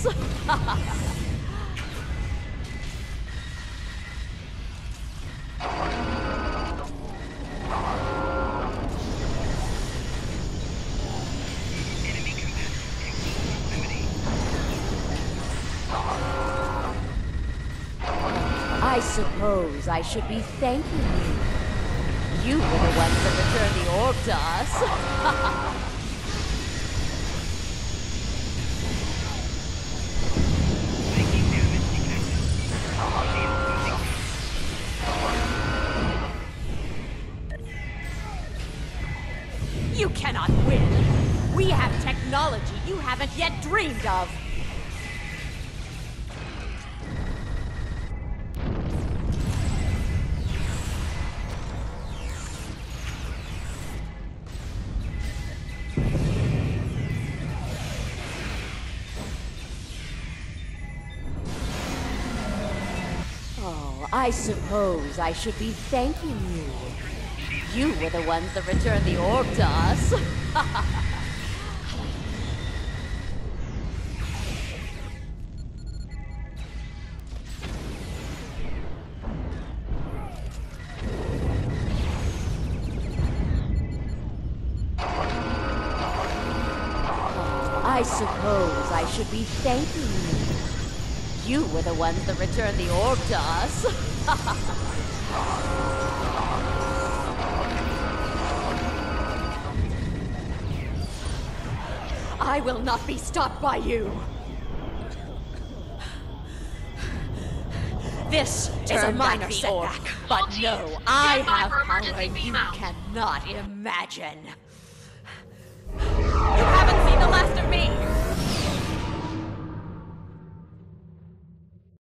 us. I suppose I should be thanking you. You were the ones that returned the orb to us. You cannot win. We have technology you haven't yet dreamed of. Oh, I suppose I should be thanking you. You were the ones that returned the orb to us. I suppose I should be thanking you. You were the ones that returned the orb to us. I will not be stopped by you. This is a minor setback, but no, I have power you cannot imagine.